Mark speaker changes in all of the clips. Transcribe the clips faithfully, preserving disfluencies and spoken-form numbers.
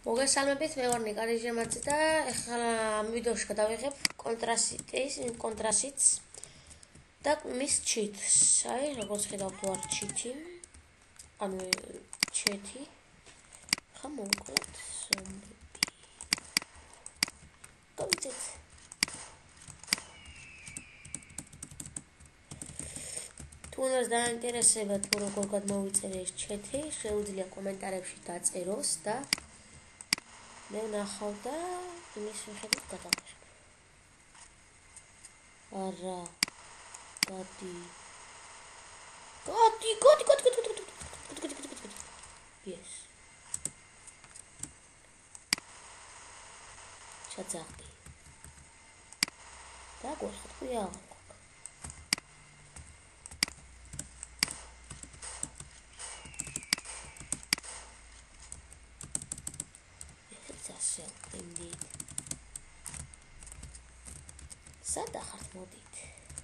Speaker 1: მოგესალმებით, მე ვარ ნიკა რეჟიმაძე და ახლა ამ ვიდეოში გადავიღებ კონტრასტის, კონტრასტის და მის ჩიტს. აი, როგორც ხედავთ, ვარ ჩიტი. ანუ ჩეთი. ხა მოვკლოთ ზომბები. გავიწეთ. თუ вас დაინტერესებათ, თუ როგორ გადმოვიწერე ეს ჩეთი, შეუძლია კომენტარებში დაწეროს და მე ვნახავ და იმის მიხედვით გადავიღებ. არა. გადი. გადი, გადი, გადი, გადი, გადი, გადი, გადი, გადი, გადი. Yes. ჩაძაღდი. და გვეხტვია. Indeed. Sada ხართ მოდით.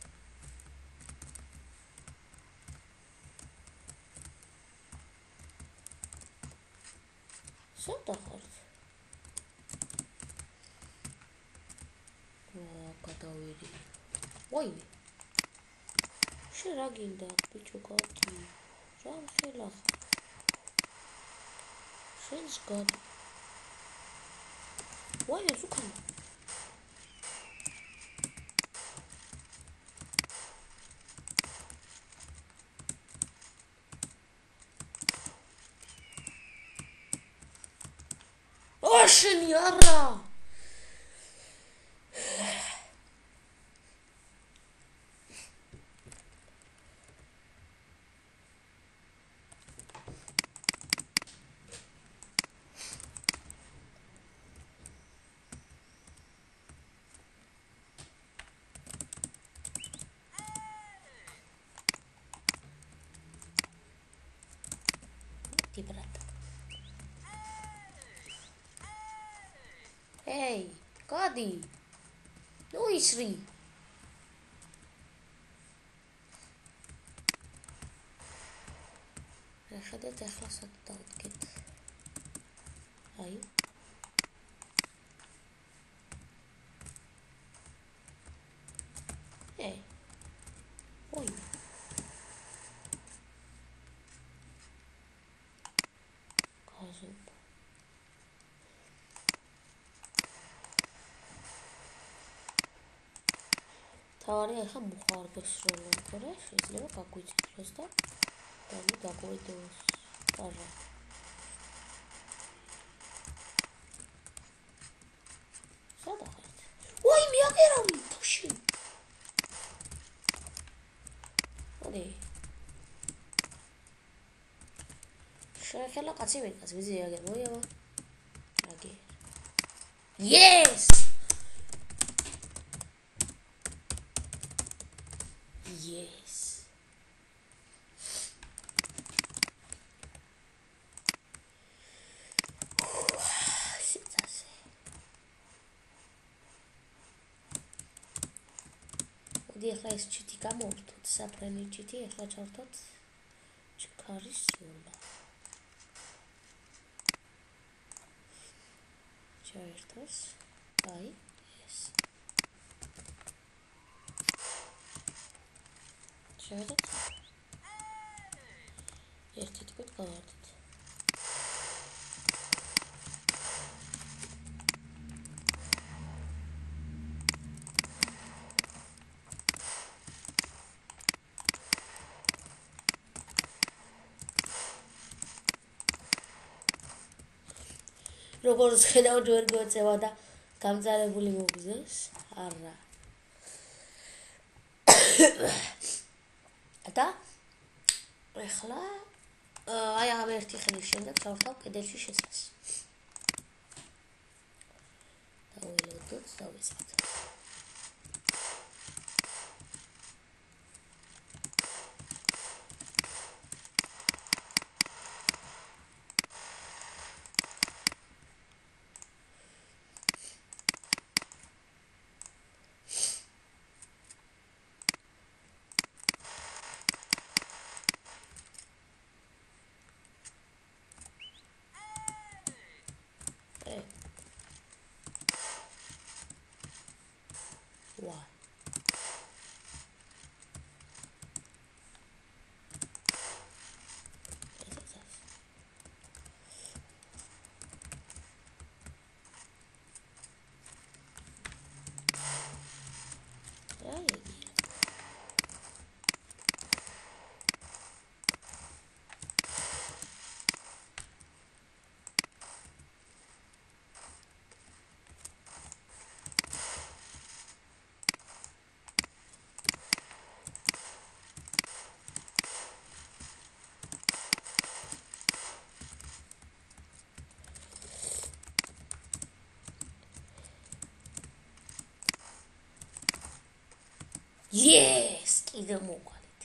Speaker 1: Sada ხართ. აა გადავიდი. ვაიმე. შენ რა გინდა ბიჭო გადი? რა ხელახა? შენს გადი. Why are you coming? Oh, genial! Hey, Cody. No isri. Ხედეთ ახლა სად დავდგეთ. აი. Hey. Oi. Κάζებ. თავარი ახლა მოხარდეს რომ მოკორე, შეიძლება გაგვიწითლოს და და გაგვიდოს. არა. სადა ხართ? ოი, მიაღერავი, ფუში. მოდი. შეეხლა კაცი მეკაც ვიზი აგერ მოიავა. აგერ. Yes! Yes. Სიცაზე. მოდი ახლა ეს ჩიტი გამოვთოთ, საფრენი ჩიტი, ახლა ჩავთოთ ჩქარის ზოლა. ჩაერთოს. აი, ეს. შევედეთ. ერთი თქო გავარდით. როგორც ხედავთ ვერ გვეწევა და გამწარებული მოგზეს. არა. და ახლა აი ამ ერთი ხნის შემდეგ ჩავთავ კედელში შეცვლას. დავველოდოთ და ვიწყოთ. Yes! კიდევ მოვყალით.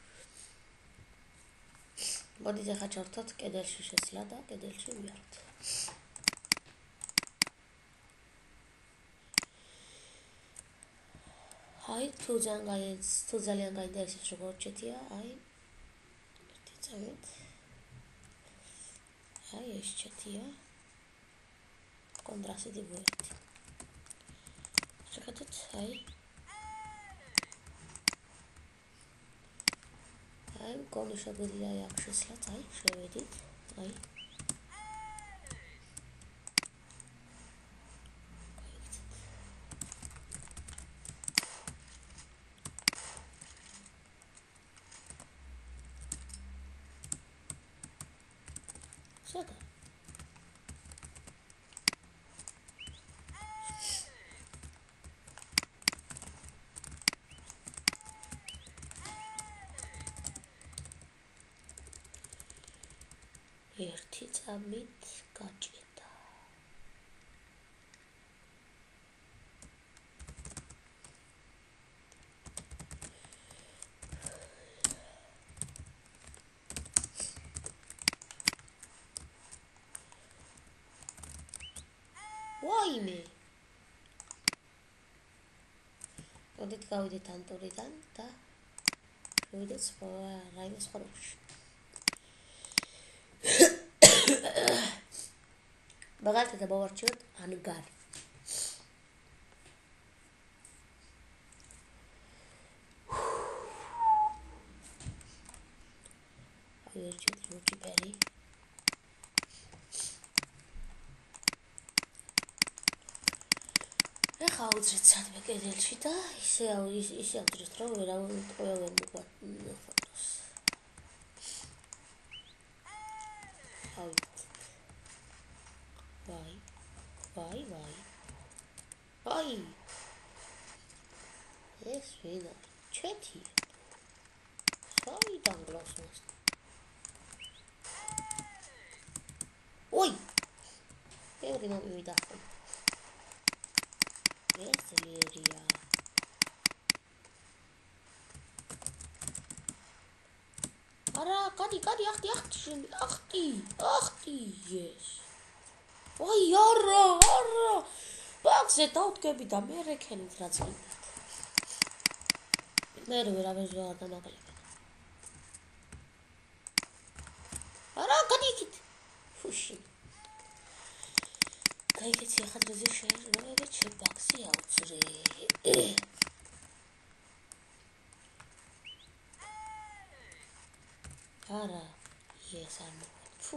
Speaker 1: მოდით ახლა ჩავთვალოთ კედელში შესვლა და კედელში ვიაროთ. აი, თუ ძალიან თუ ძალიან გაინტერესებს როგორ ჩეთია, აი ერთი წამით. აი, ეს ჩეთია. კონტრასტი ვერტი. შეგეთოთ, აი. აი, კონი შეგვიძლია აქ შესვლაც, აი, შევედით, აი. Სადა? ერთი წამით გაჭედა. ვაიმე. მოდით გავიდეთ ამ ტურიდან და შევიდეთ სხვა რაიმე სხვა რუში. მაგალითად მოვარჩიოთ ანგარი. აი ერთი რუჩი პერი. ეხლა უძრეთ სადმე კედელში და ისე ისე ავძრეთ რომ ვერავინ ყველა ვერ მოგვატოს. აი ვაი ვაი ვაი აი ეს ვინა ჩეთი საიდან გლოსმოს ой ეგრე მოვიდა ეს ლერია არა კადი კადი ახტი ახტი ახტი ახტი yes ой არა არა ბაქზე დავდგები და მე რეკენით რაც გინდათ მე ვერავინ ზოარ დამაკლებენ არა კადი იქით ფუში გაიგეცი ახლა დროზე შეიძლება ჩემ ბაქზე ავწრე არა yes I'm фу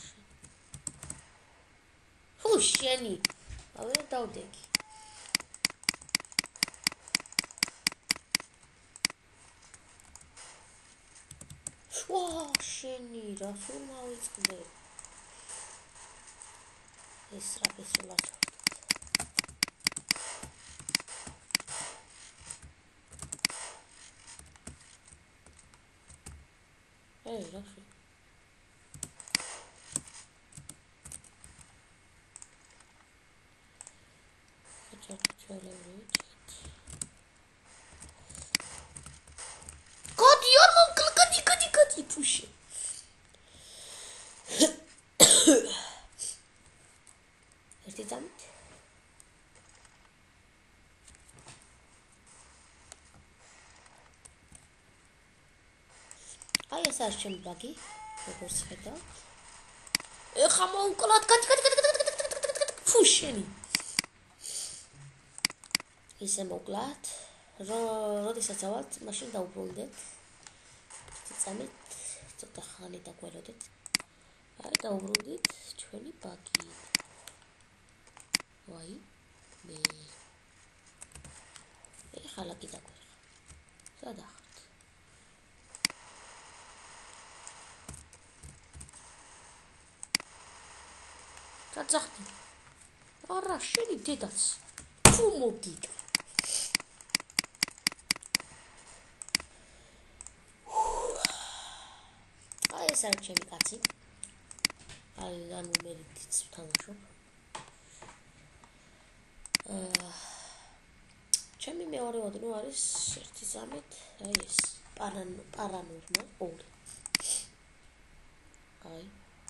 Speaker 1: фу შენი ავე დავდეგი ვა შენი რა სულ მოვიწყდე ეს რა პესულა Hey, that's it. Let's have to try to read it. God, you're not good, good, good, good, push it. Is it done? აი ეს არის ჩემი ბაგი, როგორც ხედავთ. ეხა მოვკლათ, კაჭ კაჭ კაჭ კაჭ ფუშენი. ისე მოვკლათ, როდესაც ავალთ, მაშინ დაუბრუნდეთ. წამით, ცოტა ხანი დაგველოდეთ. აი დაუბრუნდით ჩვენი ბაგი. ვაი, მე. ეხა ლაკი დაგვერხა. სადა Кацахти. Ара, შენი დედაც. თუ მოვდით. აი ეს არის ჩემი კაცი. აი ანუ მე დიც ვთამაშობ. აა ჩემი მეორე ოდნო არის ერთი ზამით, აი ეს პარანურმა ორი. აი.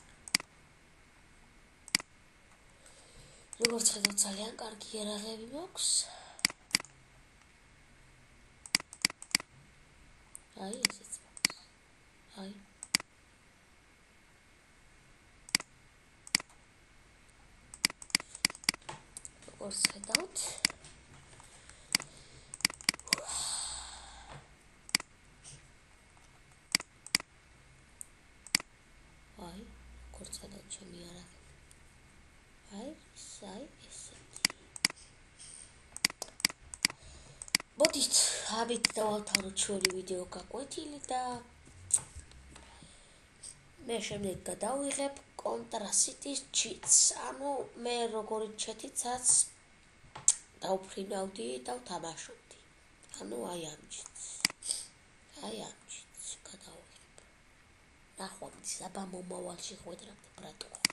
Speaker 1: როგორც ხედავთ, ძალიან კარგი იარაღები მაქვს. აი ესეც მაქვს. აი. როგორც ხედავთ, აი, როგორც ხედავთ ჩემი იარაღები. აი, აი ესეთი. მოდით, ამით დავავთავროთ ჩვენი ვიდეო გაკვეთილი და მე შემდეგ გადავიღებ კონტრასიტის ჩიტს. ანუ მე როგორი ჩეტიცაც დავფრინავდი და ვთამაშობდი. ანუ აი ამ ჩიტს. აი ამ ჩიტს გადავიღებ. ნახვამდის აბა მომავალში ხვედრამდე ბრატო.